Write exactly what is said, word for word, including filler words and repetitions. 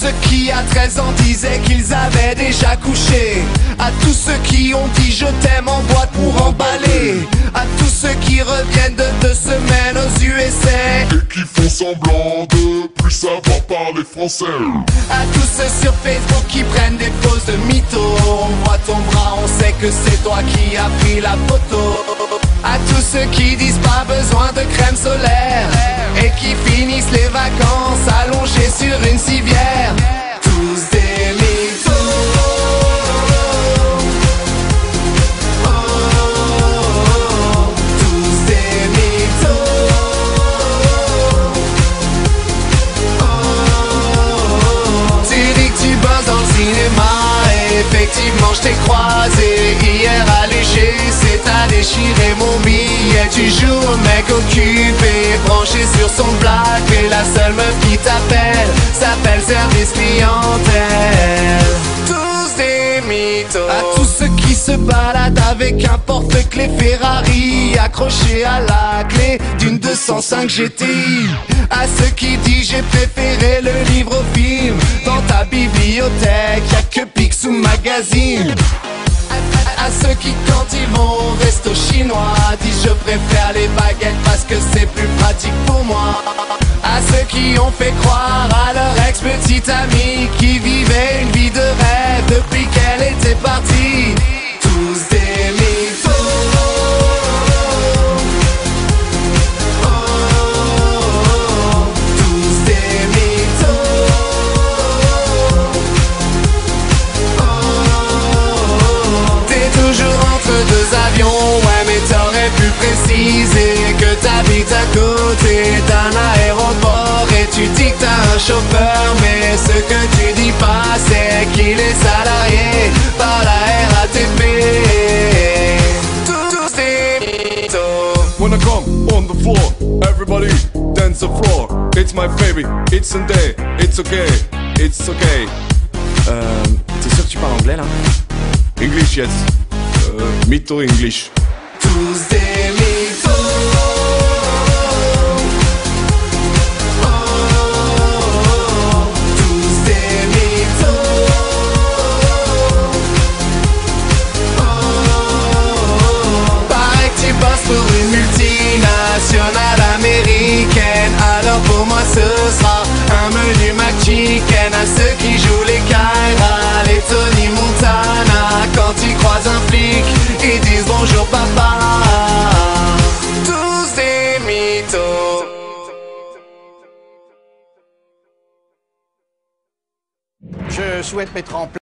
ceux qui à treize ans disaient qu'ils avaient déjà couché, à tous ceux qui ont dit je t'aime en boîte pour emballer, à tous ceux qui reviennent de deux semaines aux U S A et qui font semblant de plus savoir parler français, à tous ceux sur Facebook qui prennent des poses de mytho. On voit ton bras, on sait que c'est toi qui as pris la photo. À tous ceux qui disent pas besoin de crème solaire et qui finissent les vacances allongés sur une civière. Tous des mythos. Oh, tous des mythos. Oh, tu dis que tu bosses dans le cinéma et effectivement je t'ai croisé hier à l'U G C. T'as déchiré mon billet, tu joues au mec occupé, branché sur son black. Et la seule meuf qui t'appelle s'appelle service clientèle. Tous des mythos. À tous ceux qui se baladent avec un porte-clés Ferrari accroché à la clé d'une deux cent cinq G T I. À ceux qui disent j'ai préféré le livre au film. Dans ta bibliothèque y'a que Picsou Magazine. À ceux qui quand ils vont au resto chinois disent je préfère les baguettes parce que c'est plus pratique pour moi. À ceux qui ont fait croire à leur ex-petite amie qui vivait une vie de rêve depuis qu'elle était partie. Tous des mythos. Oh, tous des mythos. Toujours entre deux avions, ouais mais t'aurais pu préciser que t'habites à côté d'un aéroport. Et tu dis que t'as un chauffeur, mais ce que tu dis pas c'est qu'il est salarié par la R A T P. Tous des mythos. When I come on the floor, everybody dance the floor. It's my baby, it's Sunday, it's okay, it's okay. Euh, t'es sûr que tu parles anglais là? English, yes. Euh, mytho English. Tous des mythos. Oh, tous des mythos. Oh, paraît que tu bosses pour une multinationale américaine. Alors pour moi ce sera un menu McChicken. À ceux qui jouent les Kyra, les Tony Montana, quand tu croises un flic, ils disent bonjour papa. Tous des mythos. Je souhaite mettre en place